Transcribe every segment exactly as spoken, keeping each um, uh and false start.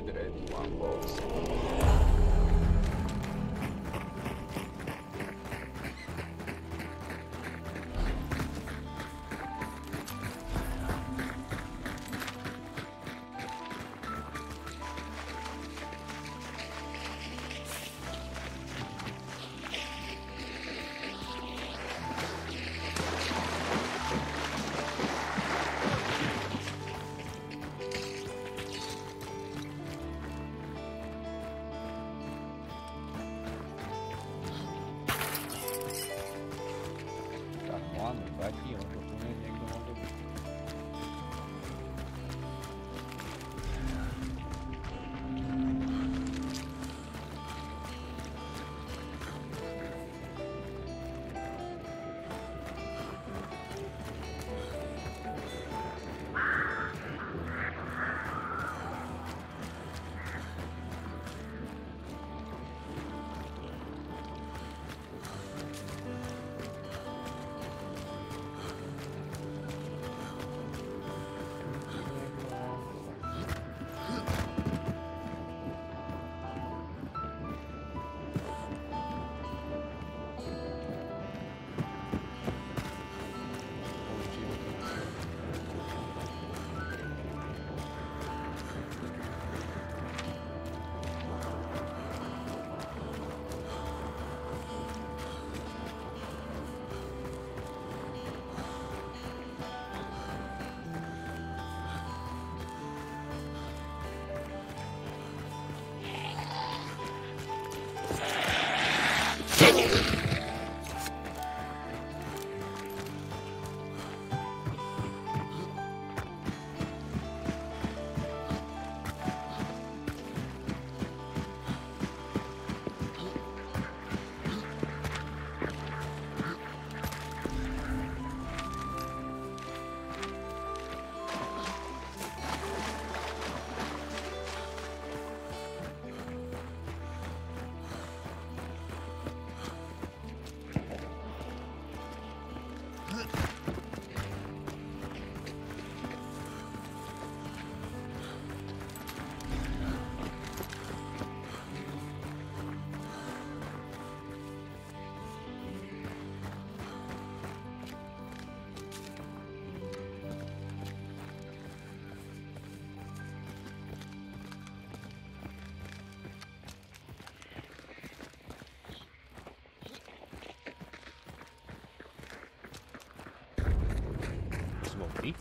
ready one box. Smoky.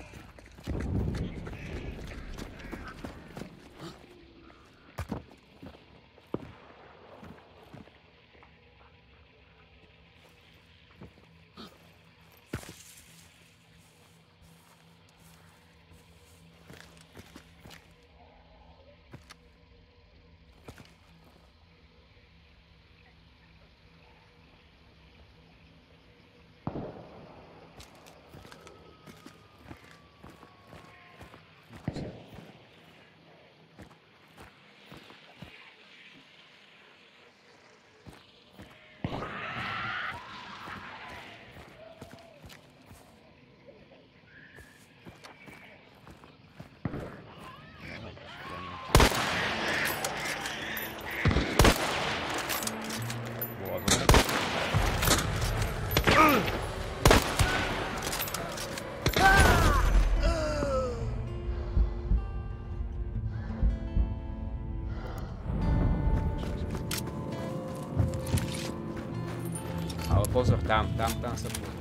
Ale pozor, tam, tam, tam sa tu.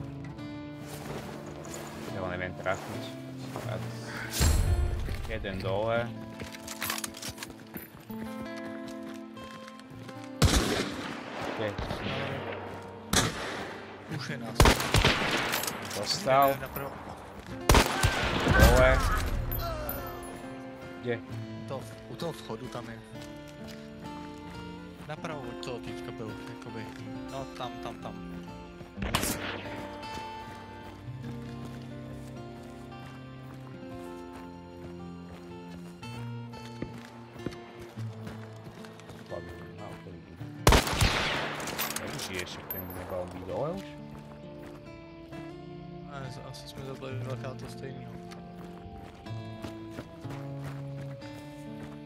Ja ho neviem trafiť. Jeden dole. Kde? Už je nás. Dostal. Dole. Kde? To, u toho vchodu tam je. Napravo od toho týpka byl, jakoby. No tam, tam, tam. Nežiješ, jak ten nebal být dole už? Ne, asi jsme zabili dvakrát to stejného.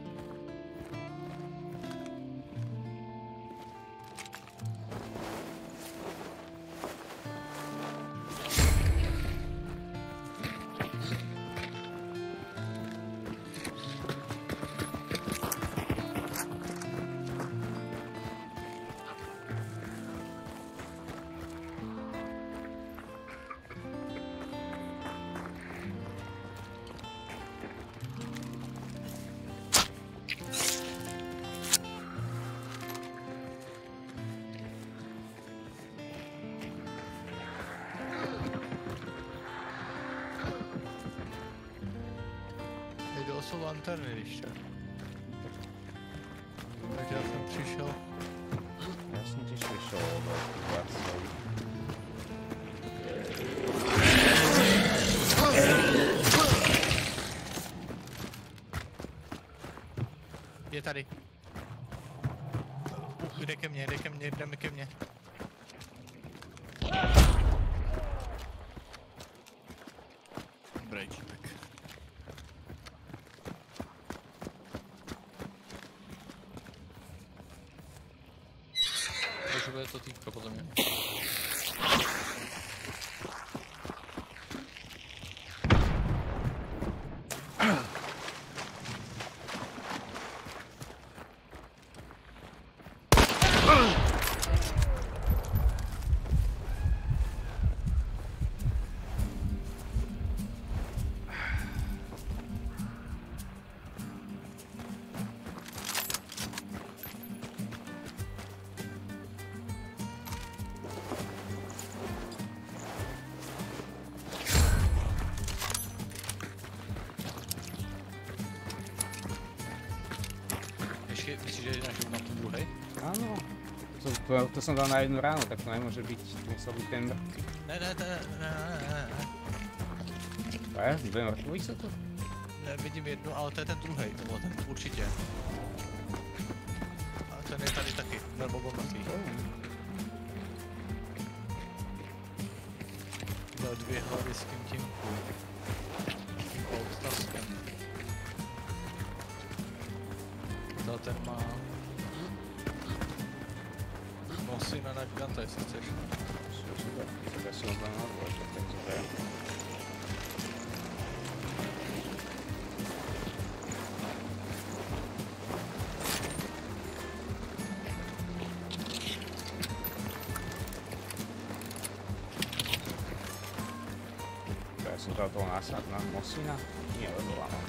jsou lanterny, když tak. Takže já jsem přišel. Já jsem tiež prišiel do Varsovi. Je tady. Uh, jde ke mně, jde ke mně, jdeme ke mně. Brejčípek. Takže bude to týpka podle mě. Myslíš, že náš na tom druhej? Áno. To, to, to som dal na jednu ránu, tak to nemôže byť, to musel byť ten mŕtvy. Ne, ne, ne, ne, ne, ne. To je? Dve mŕtvojí sú tu? Ne, vidím jednu, ale to je ten druhej, to byl ten, určitě. A ten je tady taky, nebo byl mrtvý. Dal dvě hlavy s tím tím. Tím outtaskem. Dal ten má... nosy na giganta, jestli chceš. Super, super si ho dal na dvojče, tak super. Ja som dal toho násad na Mosina? Nie, lebo lámal.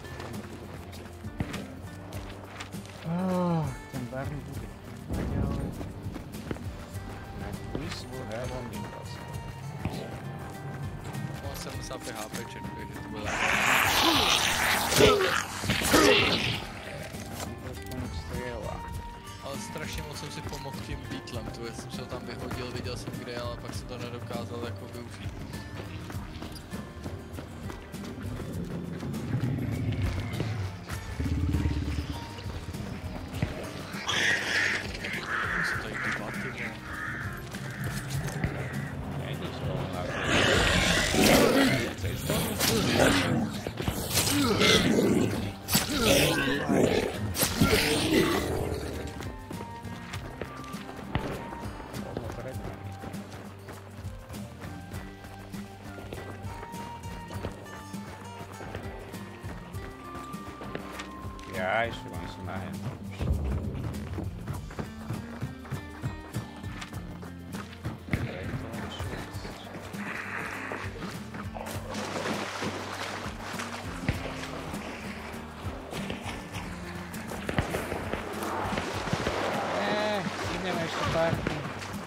Oh, ten barný bude. We will have on the cross. Mám sedmdesát pět HPček, takže to bude. Ale strašně moc jsem si pomohl tím beatlem, to jsem se ho tam vyhodil, viděl jsem kde, ale pak jsem to nedokázal jako využít. Ja, ešte oni sú na hen. Eee, ideme ešte parky.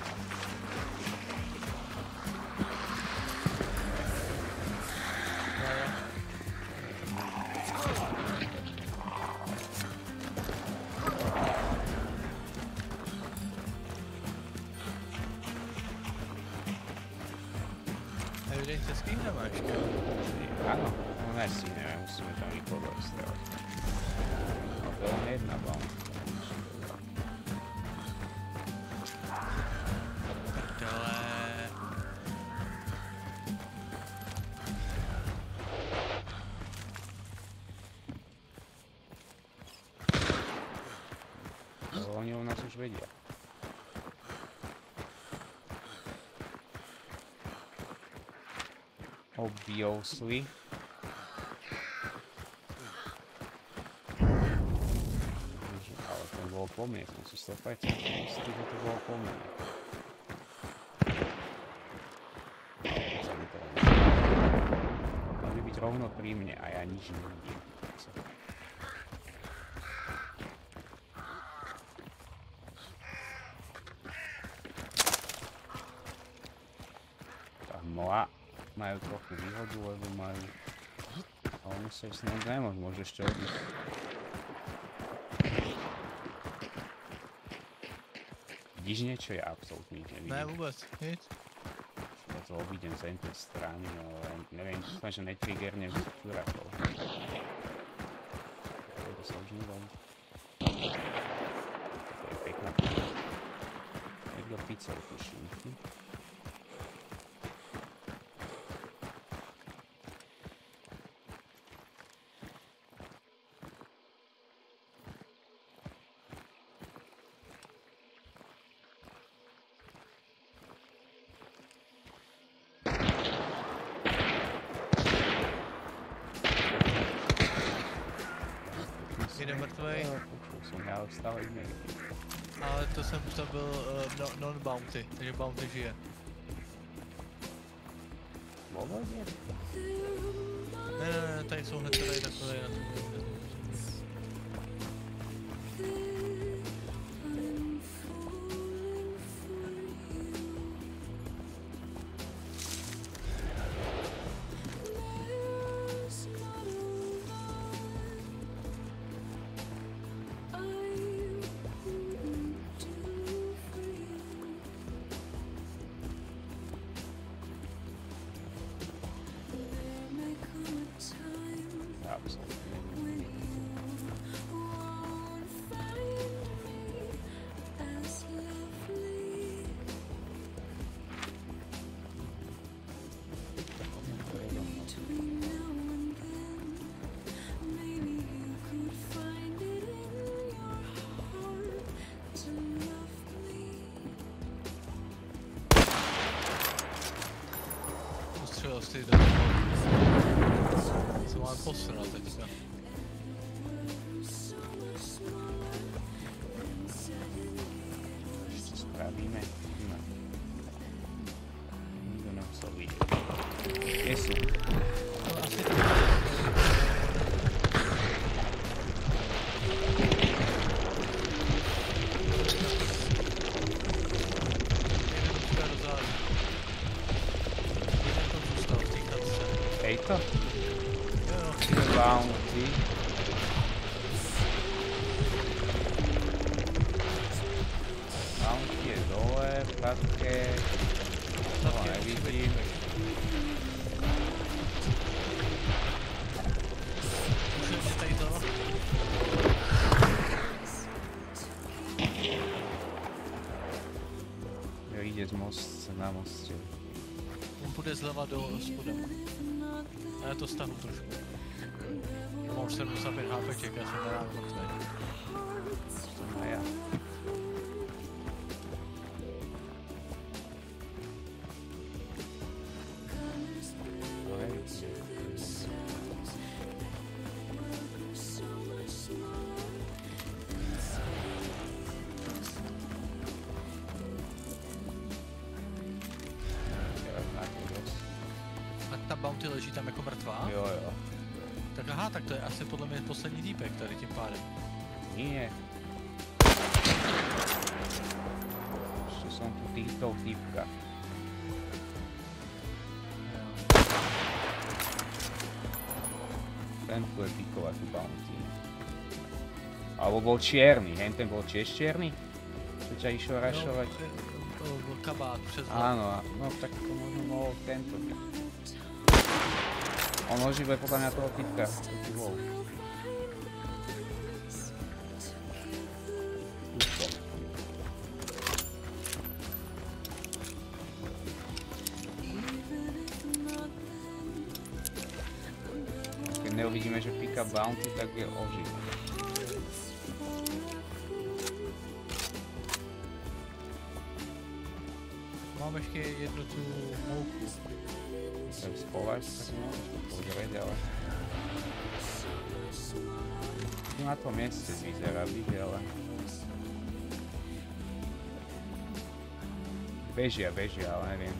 Evidentně skýhneme ještě, jo? Áno, no nestíhneme, musíme tam nikoho dostávať. No to je len jedna bomba. Prdele. To oni o nás už vedia. Obviously. Ale to bolo po mne, som si sto percent istý, že to bolo po mne. Mali byť rovno pri mne a ja nič nevidím. Tá moa majú trochu výhodu, lebo majú... Ale musíš snad nemož, môžeš čo odísť. Vidíš niečo? Ja absolútne nič nevidím. Ne, vôbec, nic. Ja to obídem z tej strany, ale neviem, či som, že netriggernem čurákov. To sa už nedá. To je pekná pizza. Jedno pizza utuším. Jeden mrtvej, Počul som, ja už stále ich nevidím. ale to jsem to byl uh, no, non-bounty, takže bounty žije. Volodě? Ne, ne, ne, tady jsou hned tady takhle na tom. Střelil jsi do toho. Co mám posral teďka. Ešte spravíme. No. Nikto nemusel vidieť. Kde sú? No asi tak. Hejto? Jo, Bounty. Bounty je dole, patke. To nevidím. už je tady to. Jo, ide z most, na moste. On půjde zleva do spodem. A já to stahnu trošku. Mám už sedmdesát pět HPček, já jsem ráno mrtvej. A ja. No nevidím. A ta bounty leží tam jako mrtvá? Jo, jo. Tak aha, tak to je asi podle mě poslední týpek tady tím pádem. Nie. Ešte som tu týchto týpka. Ten bude pikovať tu bounty. Alebo bol čierny, hen ten bol tiež čierny? Čo ťa išiel rašovať? No, kabát přes Áno, no tak to možno mohol tento byť. On oživuje podľa mňa toho typka, to tu bol. Tuto. Keď neuvidíme, že pika bounty, tak je oživuje. Mám ještě jednu tu mouku. Tak schováš, tak môžeš to pozrieť, ale... Tu na tom mieste vyzerá byť, ale... Bežia, bežia, ale neviem.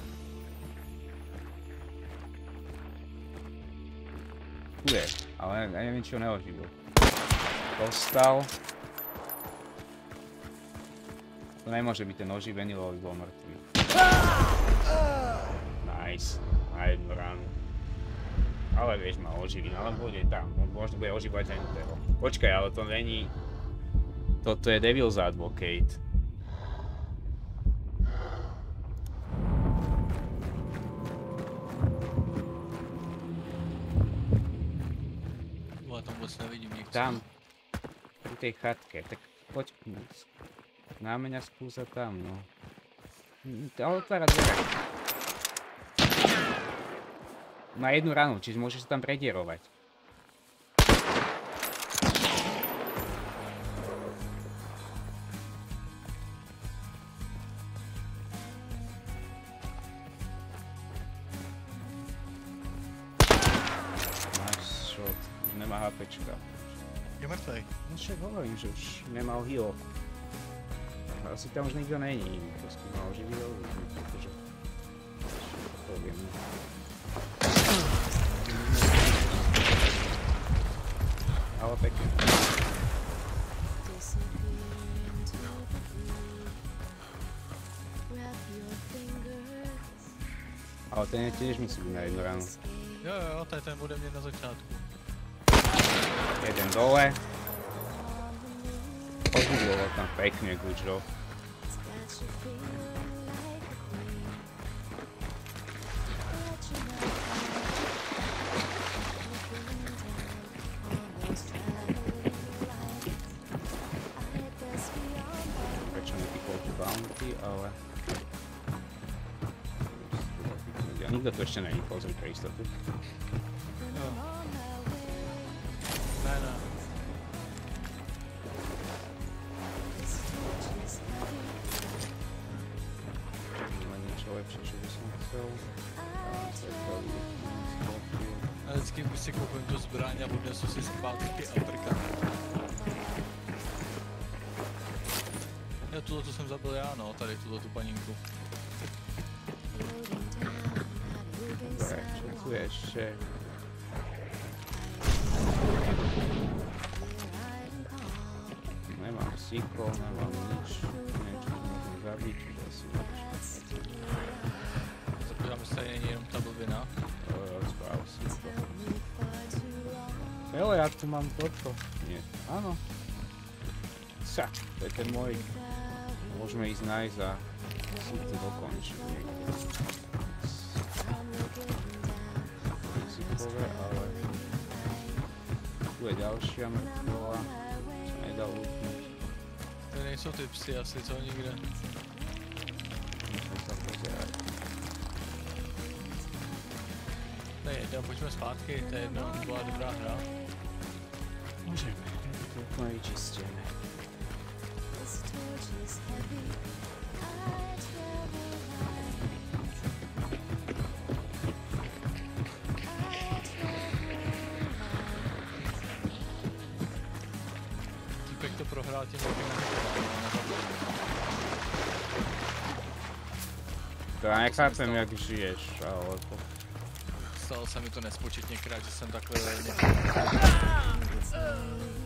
Tu je, ale neviem, čo neoživil. Dostal. To nemôže byť ten oživený, lebo by bol mŕtvý. Nice. Na jednu ránu. Ale vieš ma oživí, ale bude tam. Možno bude ožívať aj Entero. Počkaj, ale to není... Toto je Devil's Advocate. Ale tam vôbec nevidím nikto. Tam. V tej chatke. Tak poď. Na mňa skúsa tam, no. Ale otvára dvere. Má jednu ranu, čiže môžeš sa tam predierovať. Máš shot. Už nemá HPčka. Je mŕtvej. No však hovorím, že už nemal heal. Asi tam už nikto není. To s kým ma oživil, pretože... To viem. Ale pekne. Ale ten je tiež musí byť na jednu ránu. Jo, jo, to je ten bude mne na začátku. Jeden dole. Oživilo tam pekne, Gučo. Ale... Ja nikto tu ešte není, pozri pre istotu. Jo. Ne, ne. Len niečo lepšie, čo by som chcel. A vždycky si koupím tu zbraň a odnesu si zpátky Afrika. Jo, tuto jsem zabil já, no, tady tuto tu paninku. Dobre, čo tu je ešte? Nemám psycho, nemám nič. Niečo tu môžem zabiť, čiže asi nič. Zapíváme se, tady není jenom ta blbina. Správ si to. Hele, ja tu mám toto. Nie, áno. Sa, to je ten môj. Môžeme ísť nájsť a si to dokončiť niekde. Rizikové, ale... Tu je ďalšia mŕtvola, sa nedá lútnuť. To nejsou ty psy asi, co nikde. Musím sa pozerať. To je jedno, pojďme zpátky, to je jedno, byla dobrá hra. Môžeme, je to úplne vyčistené. Týpek to prohrál tím velkým nehotovám. To ja nechápem, jak žiješ, alebo... Stalo se mi to nespočetněkrát, že jsem takhle velmi...